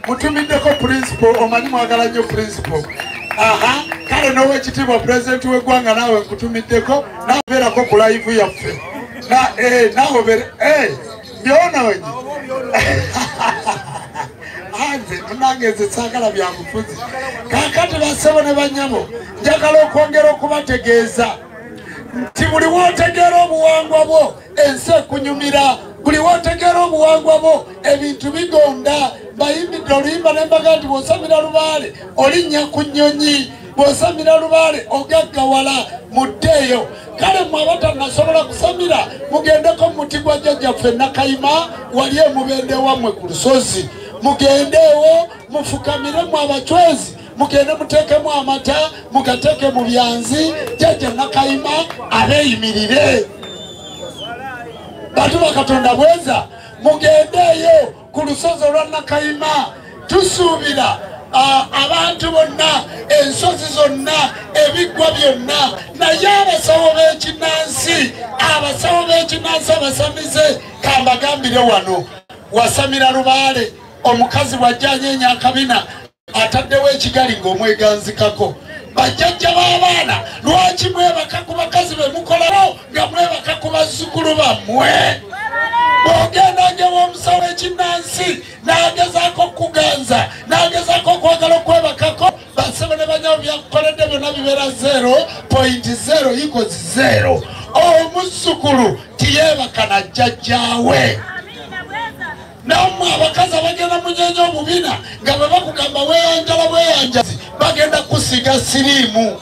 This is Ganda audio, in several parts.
mutumiddeko principal omanyi mwagala nnyo principal kale n'owekitiibwa president w'eggwanga naawe nkutumiddeko naabeerako ku live yaffe naawe byononyi anze munange nze saagala byabufuzi kaakati bassebo ne bannyabo njagala okwongera okubategeeza nti buli wootegeera obuwangwa bwo ensi ekunyumira buli wootegeera obuwangwa bwo ebintu bigonda bayimbidde oluyimba nembaga nti bw'osamira lubaale olinnya ku nnyonyi bw'osamira lubaale ogaggawala muddeeyo kale mwe abatannasobola kusamira mugendeko mu muti gwa jjajjaffe Nakayima wali emubende wammwe ku lusozi mugendeewo mufukamiremu abachwezi mugende muteekemu amata mugateeke mu byanzi jjajja Nakayima abeeyimirire bantu bakatonda bweza mugendeeyo ku lusozi olwa Nakayima tusuubira abantu bonna ensozi zonna ebiggwa byonna naye abasawo b'ekinnansi abasamize kambagambire wano wasamira lubaale omukazi bw'ajjanya akabina ataddewo ekigali ng'omweganzikako bajjajja b'abaana lwaki mwebaka ku bakazi be mukolawo nga mwebaka ku bazzukulu bammwe bw'ogendangewa omusawo w'ekinnansi n'agezaako okuganza n'agezaako okwagala okwebakako bassebo ne banyawo byakukoledde byonna bibeera 0.0 omuzzukulu tiyeebaka na jjajjaawe nammwe abakazi abagenda munyeenya obubina nga bwe bakugamba weeyanjala bweyanjazi bagenda kusiga siriimu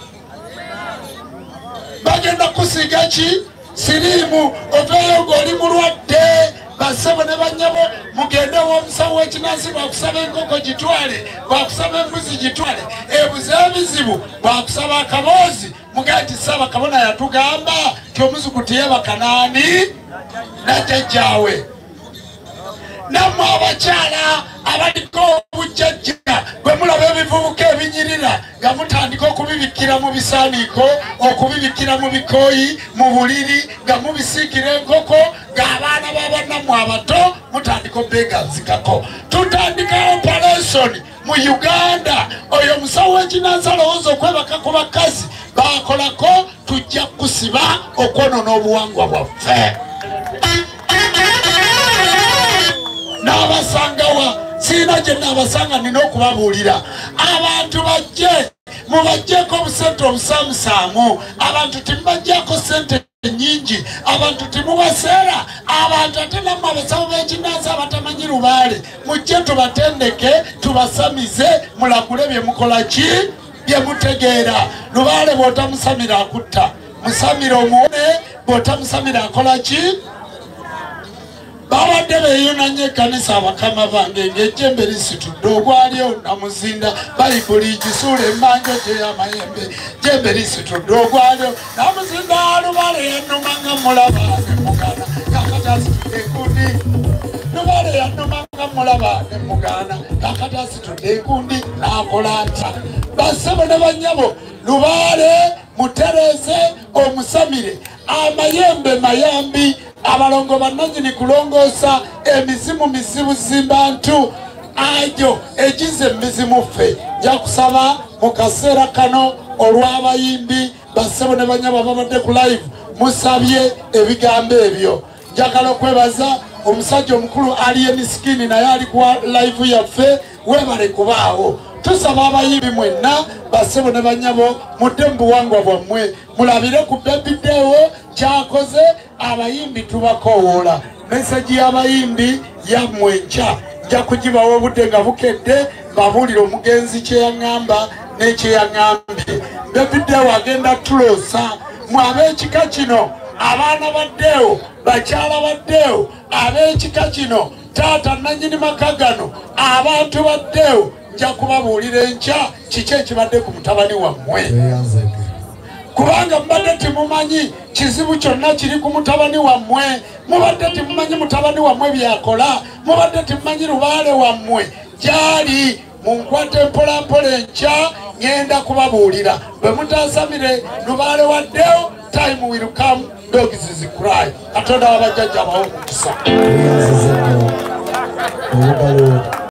bagenda kusiga ki siriimu oveeyo ng'oli mulwadde bassebo ne bannyabo mugendewo omusawo w'ekinnansi bwakusaba enkoko gitwale bwakusaba embuzi gitwale ebuze ebizibu bwakusaba akaboozi mugaa nti ssaaba kabona yatugamba ti omuzuku tiyebaka naani najjajjaawe nammwe abakyala abaliko obujjajja bwe mulaba ebivubuka ebinyirira nga mutandika okubibikira mu bisaaniiko okubibikira mu bikooyi mu buliri nga mubisiikira enkoko ng'abaana b'abannammwe abato mutandika obeeganzikako tutandika operation mu Uganda oyo omusawo w'ekinnansi alowooza okwebaka ku bakazi baakolako tujja kusiba okwonoona obuwangwa bwaffe n'abasangawa siina gye naabasanga nina okubabuulira abantu bajje mubajjeeko obusente obusaamusaamu abantu timubajjaako sente nyingi abantu timubaseera abantu ate nammwe abasawo b'ekinnansi abatamanyi lubaale mujje tubatendeke tubasamize mulagule bye mukola ki bye mutegeera lubaale bw'otamusamira akutta musamira omuwone bw'otamusamira akola ki babadde beeyonanye ekkanisa abakama bange ng'ejjembe lisitudde ogwalyo namuzinda bayibuli gisuula emmanja gy'ey'amayembe jjembe lisitudde ogwalyo namuzinda lubaale yannuma nga mulaba ne mugaana kakati asitudde enkundi lubaale yannuma nga mulaba ne mugaana kakati asitudde enkundi n'akola atya bassebo ne bannyabo lubaale mutereeze omusamire amayembe mayambi abalongo bannannyini kulongoosa emizimu mizibu zimbantu ajo egize emizimu ffe nja kusaba mu kaseera kano olw'abayimbi bassebo ne banyabo babadde ku live musabye ebigambo ebyo njagala okwebaza omusajja omukulu Alien Skin naye ali ku live yaffe weebale kubaawo tusaba abayimbi mwenna bassebo ne banyabo mudde mu buwangwa bwammwe mulabire ku bebiddeewo kyakoze abayimbi tubakoowoola meseji y'abayimbi yammwe nkya nja kugibawa obudde nga bukedde babuulira omugenzi kyeyaŋŋamba n'ekyeyaŋŋambye bebiddeewo agenda tuloosa mwe ab'ekika kino abaana baddeewo bakyala baddeewo ab'ekika kino taata nannyini maka gano abantu baddeewo nja kubabuulira enkya kiki ekibadde ku mutabani wammwe kubanga mubadde timumanyi kizibu kyonna kiri ku mutabani wammwe mubadde timumanyi mutabani wammwe byakola mubadde timumanyi lubaale wammwe gyali munkwate mpolampola enkya ngenda kubabuulira bwe mutasamire lubaale waddewo time will come dogs will cry katonda wabajjajja abawo omukisa